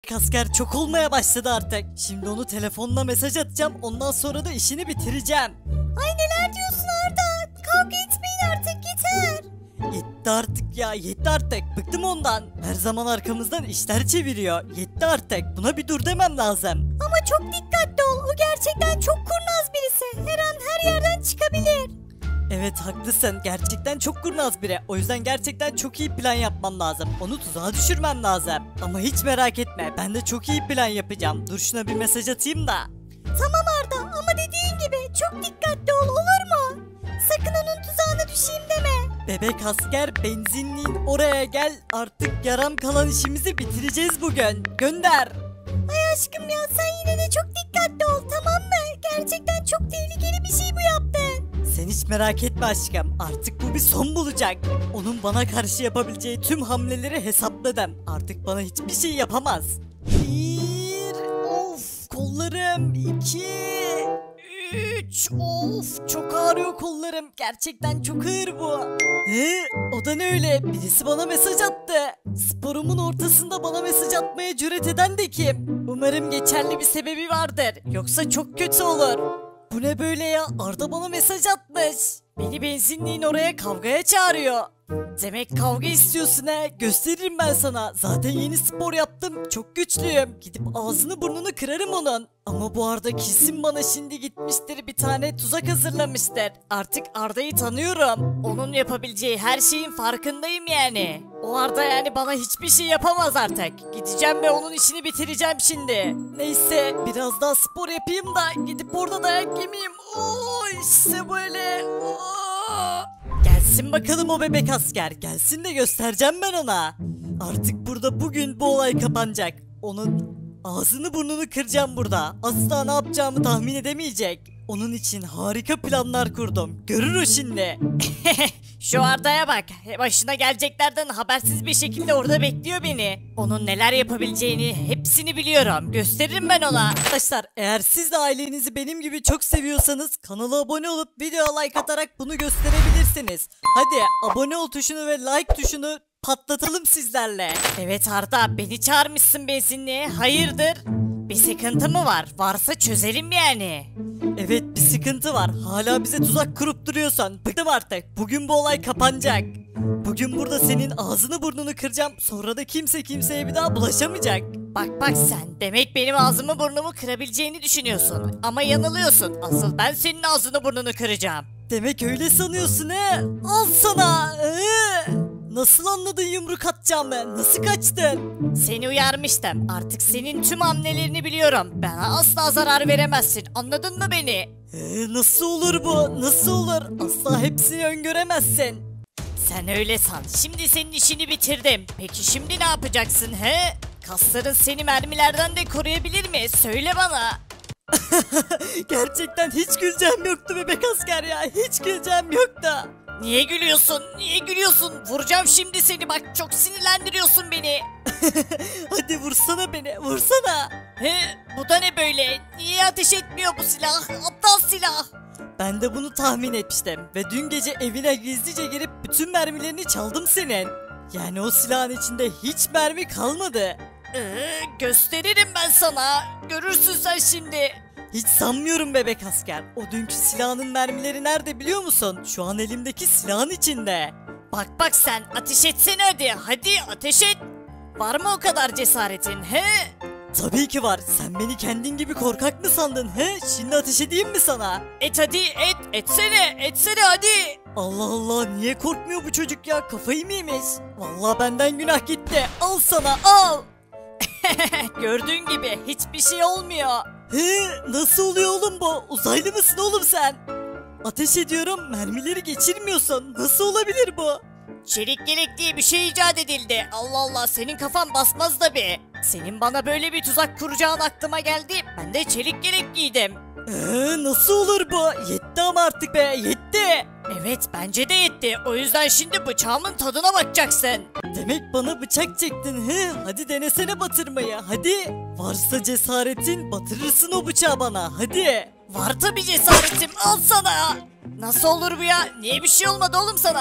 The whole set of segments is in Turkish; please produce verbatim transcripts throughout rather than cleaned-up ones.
Asker çok olmaya başladı artık. Şimdi onu telefonla mesaj atacağım. Ondan sonra da işini bitireceğim. Ay neler diyorsun Arda? Kavga etmeyin artık yeter. Yetti artık ya, yetti artık. Bıktım ondan. Her zaman arkamızdan işler çeviriyor. Yetti artık. Buna bir dur demem lazım. Ama çok dikkatli ol. O gerçekten çok kurnaz birisi. Her an her yerden çıkabilir. Evet haklısın. Gerçekten çok kurnaz biri. O yüzden gerçekten çok iyi plan yapmam lazım. Onu tuzağa düşürmem lazım. Ama hiç merak etme. Ben de çok iyi plan yapacağım. Dur şuna bir mesaj atayım da. Tamam Arda ama dediğin gibi çok dikkatli ol, olur mu? Sakın onun tuzağına düşeyim deme. Bebek asker, benzinliğin oraya gel. Artık yarım kalan işimizi bitireceğiz bugün. Gönder. Ay aşkım ya, sen yine de çok dikkatli ol, tamam mı? Gerçekten çok tehlikeli bir şey bu yaptın. Sen hiç merak etme aşkım. Artık bu bir son bulacak. Onun bana karşı yapabileceği tüm hamleleri hesapladım. Artık bana hiçbir şey yapamaz. Bir, of kollarım. İki, üç, of çok ağrıyor kollarım. Gerçekten çok ağır bu. He, o da ne öyle? Birisi bana mesaj attı. Sporumun ortasında bana mesaj atmaya cüret eden de kim? Umarım geçerli bir sebebi vardır. Yoksa çok kötü olur. Bu ne böyle ya? Arda bana mesaj atmış. Beni benzinliğin oraya kavgaya çağırıyor. Demek kavga istiyorsun he? Gösteririm ben sana. Zaten yeni spor yaptım. Çok güçlüyüm. Gidip ağzını burnunu kırarım onun. Ama bu Arda kesin bana şimdi gitmiştir, bir tane tuzak hazırlamıştır. Artık Arda'yı tanıyorum. Onun yapabileceği her şeyin farkındayım yani. O Arda yani bana hiçbir şey yapamaz artık. Gideceğim ve onun işini bitireceğim şimdi. Neyse biraz daha spor yapayım da gidip orada dayak yemeyeyim. Oo, işte böyle. Oo. Gelsin bakalım o bebek asker. Gelsin de göstereceğim ben ona. Artık burada bugün bu olay kapanacak. Onun ağzını burnunu kıracağım burada. Asla ne yapacağımı tahmin edemeyecek. Onun için harika planlar kurdum. Görür o şimdi. Şu Arda'ya bak. Başına geleceklerden habersiz bir şekilde orada bekliyor beni. Onun neler yapabileceğini hepsini biliyorum. Gösteririm ben ona. Arkadaşlar eğer siz de ailenizi benim gibi çok seviyorsanız kanala abone olup video like atarak bunu gösterebilirsiniz. Hadi abone ol tuşunu ve like tuşunu patlatalım sizlerle. Evet Arda, beni çağırmışsın benzinliğe. Hayırdır? Bir sıkıntı mı var? Varsa çözelim yani. Evet bir sıkıntı var. Hala bize tuzak kurup duruyorsan bıktım artık. Bugün bu olay kapanacak. Bugün burada senin ağzını burnunu kıracağım. Sonra da kimse kimseye bir daha bulaşamayacak. Bak bak sen demek benim ağzımı burnumu kırabileceğini düşünüyorsun. Ama yanılıyorsun. Asıl ben senin ağzını burnunu kıracağım. Demek öyle sanıyorsun he? Al sana. Ee? Nasıl anladın yumruk atacağımı? Nasıl kaçtın? Seni uyarmıştım. Artık senin tüm hamlelerini biliyorum. Bana asla zarar veremezsin. Anladın mı beni? Ee, nasıl olur bu? Nasıl olur? Asla hepsini öngöremezsin. Sen öyle san. Şimdi senin işini bitirdim. Peki şimdi ne yapacaksın he? Kasların seni mermilerden de koruyabilir mi? Söyle bana. Gerçekten hiç güleceğim yoktu bebek asker ya. Hiç güleceğim yoktu. Niye gülüyorsun? Niye gülüyorsun? Vuracağım şimdi seni, bak çok sinirlendiriyorsun beni. Hadi vursana beni, vursana. He, bu da ne böyle? Niye ateş etmiyor bu silah? Aptal silah. Ben de bunu tahmin etmiştim ve dün gece evine gizlice girip bütün mermilerini çaldım senin. Yani o silahın içinde hiç mermi kalmadı. Ee, gösteririm ben sana. Görürsün sen şimdi. Hiç sanmıyorum bebek asker. O dünkü silahın mermileri nerede biliyor musun? Şu an elimdeki silahın içinde. Bak bak sen ateş etsene hadi. Hadi ateş et. Var mı o kadar cesaretin he? Tabii ki var. Sen beni kendin gibi korkak mı sandın he? Şimdi ateş edeyim mi sana? Et hadi et. Etsene. Etsene hadi. Allah Allah, niye korkmuyor bu çocuk ya? Kafayı mı yemiş? Vallahi benden günah gitti. Al sana al. Gördüğün gibi hiçbir şey olmuyor. He, nasıl oluyor oğlum bu? Uzaylı mısın oğlum sen? Ateş ediyorum, mermileri geçirmiyorsun. Nasıl olabilir bu? Çelik yelek diye bir şey icat edildi. Allah Allah, senin kafan basmaz tabi. Senin bana böyle bir tuzak kuracağın aklıma geldi. Ben de çelik yelek giydim. Ee, nasıl olur bu? Yetti ama artık be, yetti. Evet bence de yetti. O yüzden şimdi bıçağımın tadına bakacaksın. Demek bana bıçak çektin he? Hadi denesene batırmayı hadi. Varsa cesaretin batırırsın o bıçağı bana hadi. Var tabi cesaretim, al sana. Nasıl olur bu ya? Niye bir şey olmadı oğlum sana?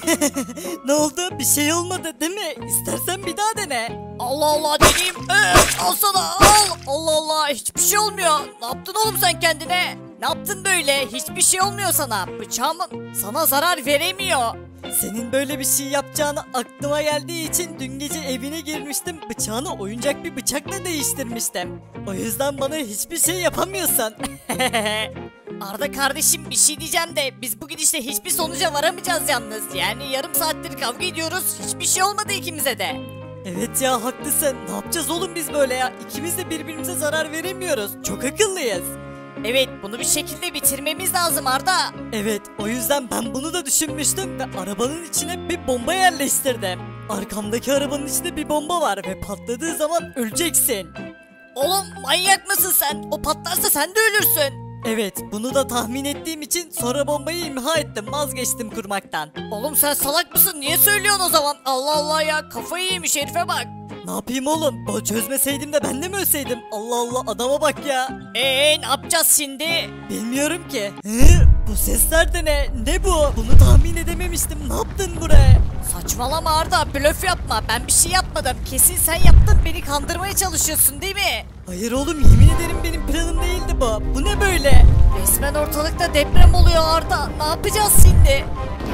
Ne oldu? Bir şey olmadı değil mi? İstersen bir daha dene. Allah Allah deneyim. Ee, al sana al. Allah Allah hiçbir şey olmuyor. Ne yaptın oğlum sen kendine? Ne yaptın böyle? Hiçbir şey olmuyor sana. Bıçağım sana zarar veremiyor. Senin böyle bir şey yapacağını aklıma geldiği için dün gece evine girmiştim. Bıçağını oyuncak bir bıçakla değiştirmiştim. O yüzden bana hiçbir şey yapamıyorsun. Arda kardeşim bir şey diyeceğim de biz bu gidişle hiçbir sonuca varamayacağız yalnız. Yani yarım saattir kavga ediyoruz. Hiçbir şey olmadı ikimize de. Evet ya haklısın. Ne yapacağız oğlum biz böyle ya? İkimiz de birbirimize zarar veremiyoruz. Çok akıllıyız. Evet bunu bir şekilde bitirmemiz lazım Arda. Evet o yüzden ben bunu da düşünmüştüm ve arabanın içine bir bomba yerleştirdim. Arkamdaki arabanın içinde bir bomba var ve patladığı zaman öleceksin. Oğlum manyak mısın sen? O patlarsa sen de ölürsün. Evet bunu da tahmin ettiğim için sonra bombayı imha ettim, vazgeçtim kurmaktan. Oğlum sen salak mısın? Niye söylüyorsun o zaman? Allah Allah ya kafayı yemiş herife bak. Ne yapayım oğlum? Bu çözmeseydim de ben de mi ölseydim? Allah Allah adama bak ya. Eee ne yapacağız şimdi? Bilmiyorum ki. Hı? Bu sesler de ne? Ne bu? Bunu tahmin edememiştim. Ne yaptın buraya? Saçmalama Arda blöf yapma. Ben bir şey yapmadım. Kesin sen yaptın. Beni kandırmaya çalışıyorsun değil mi? Hayır oğlum yemin ederim benim planım değildi bu. Bu ne böyle? Resmen ortalıkta deprem oluyor Arda. Ne yapacağız şimdi?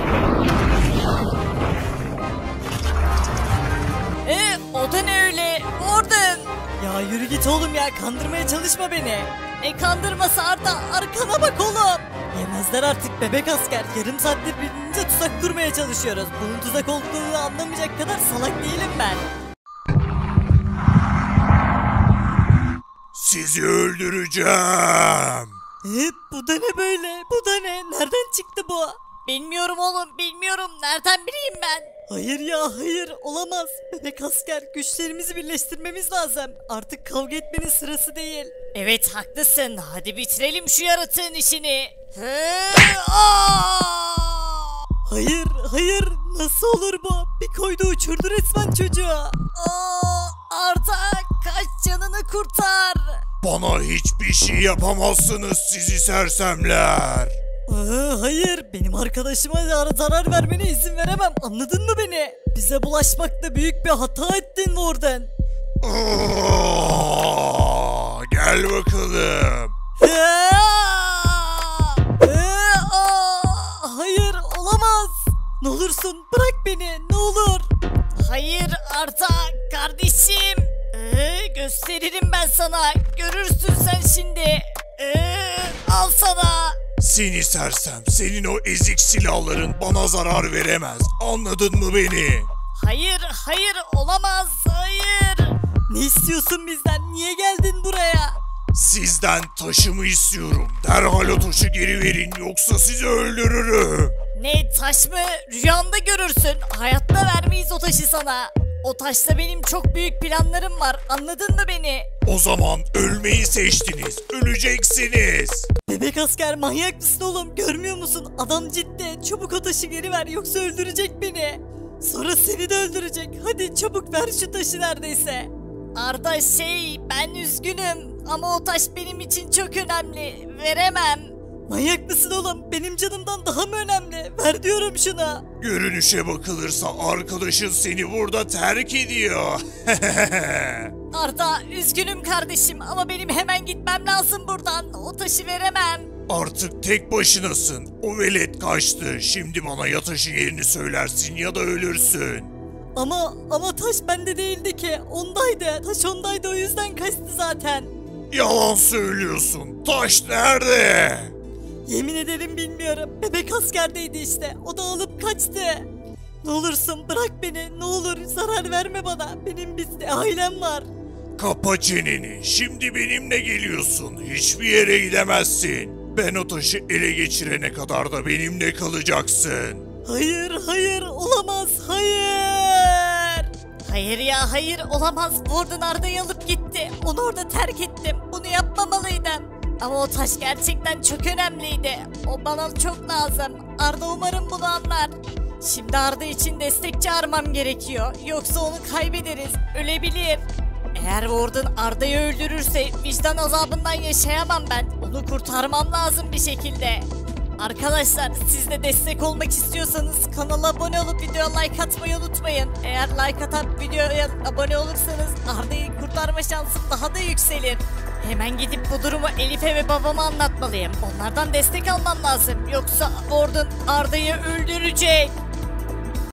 Ee, o da ne öyle? Gordon. Ya yürü git oğlum ya kandırmaya çalışma beni. Ne kandırması Arda? Arkana bak oğlum. Yemezler artık bebek asker. Yarım saattir birbirimize tuzak kurmaya çalışıyoruz. Bunun tuzak olduğunu anlamayacak kadar salak değilim ben. Sizi öldüreceğim. He, bu da ne böyle? Bu da ne? Nereden çıktı bu? Bilmiyorum oğlum bilmiyorum. Nereden bileyim ben? Hayır ya hayır olamaz. Bebek asker güçlerimizi birleştirmemiz lazım. Artık kavga etmenin sırası değil. Evet haklısın. Hadi bitirelim şu yaratığın işini. Hı, aa! Hayır hayır nasıl olur bu? Bir koydu uçurdu resmen çocuğu. Aa, Arda kaç canını kurtar. Bana hiçbir şey yapamazsınız sizi sersemler. Aa, hayır benim arkadaşıma zar- zarar vermene izin veremem anladın mı beni? Bize bulaşmakta büyük bir hata ettin Warden. Aa, gel bakalım. Aa! Aa! Hayır olamaz. Ne olursun bırak beni ne olur. Hayır Arda kardeşim. Ee, gösteririm ben sana. Görürsün sen şimdi. Ee, al sana. Seni sersem, senin o ezik silahların bana zarar veremez. Anladın mı beni? Hayır hayır olamaz hayır. Ne istiyorsun bizden? Niye geldin buraya? Sizden taşımı istiyorum. Derhal o taşı geri verin yoksa sizi öldürürüm. Ne taş mı? Rüyanda görürsün. Hayatta vermeyiz o taşı sana. O taşla benim çok büyük planlarım var. Anladın mı beni? O zaman ölmeyi seçtiniz. Öleceksiniz. Bebek asker manyak mısın oğlum? Görmüyor musun? Adam ciddi. Çabuk o taşı geri ver yoksa öldürecek beni. Sonra seni de öldürecek. Hadi çabuk ver şu taşı neredeyse. Arda şey ben üzgünüm ama o taş benim için çok önemli. Veremem. Manyak mısın oğlum? Benim canımdan daha mı önemli? Ver diyorum şuna. Görünüşe bakılırsa arkadaşın seni burada terk ediyor. Arda üzgünüm kardeşim ama benim hemen gitmem lazım buradan. O taşı veremem. Artık tek başınasın. O velet kaçtı. Şimdi bana ya taşın yerini söylersin ya da ölürsün. Ama ama taş bende değildi ki. Ondaydı. Taş ondaydı o yüzden kaçtı zaten. Yalan söylüyorsun. Taş nerede? Yemin ederim bilmiyorum. Bebek askerdeydi işte. O da alıp kaçtı. Ne olursun bırak beni. Ne olur zarar verme bana. Benim bir ailem var. Kapa çeneni. Şimdi benimle geliyorsun. Hiçbir yere gidemezsin. Ben o taşı ele geçirene kadar da benimle kalacaksın. Hayır hayır olamaz hayır. Hayır ya hayır olamaz. Warden Arda'yı alıp gitti. Onu orada terk ettim. Bunu yapmamalıydım. Ama o taş gerçekten çok önemliydi. O bana çok lazım. Arda umarım bunu anlar. Şimdi Arda için destek çağırmam gerekiyor. Yoksa onu kaybederiz. Ölebilir. Eğer Warden Arda'yı öldürürse vicdan azabından yaşayamam ben. Onu kurtarmam lazım bir şekilde. Arkadaşlar siz de destek olmak istiyorsanız kanala abone olup videoya like atmayı unutmayın. Eğer like atıp videoya abone olursanız Arda'yı kurtarma şansım daha da yükselir. Hemen gidip bu durumu Elif'e ve babama anlatmalıyım. Onlardan destek almam lazım. Yoksa Warden Arda'yı öldürecek.